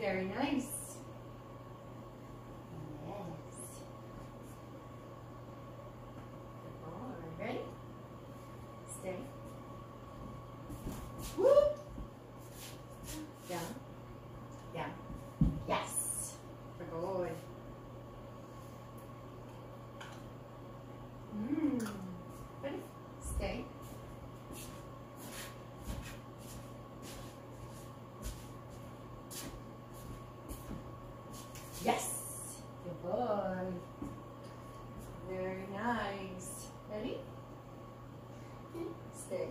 Very nice. Yes. Good boy. Ready? Stay. Whoop. Down. Down. Yes. Good boy. Ready? Stay. Yes. Good boy. Very nice. Ready? Stay.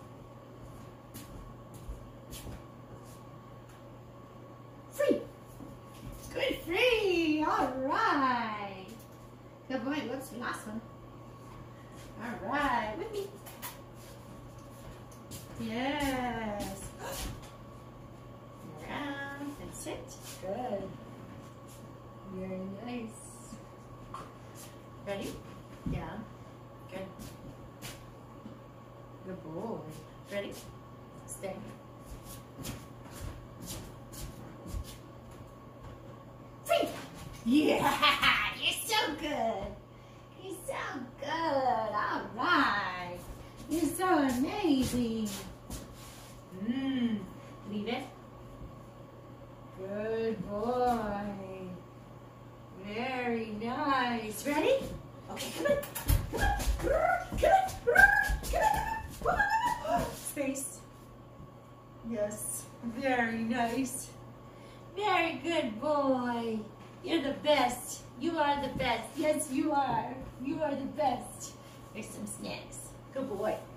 Free. Good free. All right. Good boy. What's the last one? All right. With me. Yes. Around and sit. Good. Very nice. Ready? Down. Good. Good boy. Ready? Stay. Free! Yeah! You're so good! You're so good! All right! You're so amazing! Leave it. Good boy. Very nice. Ready? Okay, come on. Come on. Come on. Come on. Space. Yes. Very nice. Very good boy. You're the best. You are the best. Yes, you are. You are the best. There's some snacks. Good boy.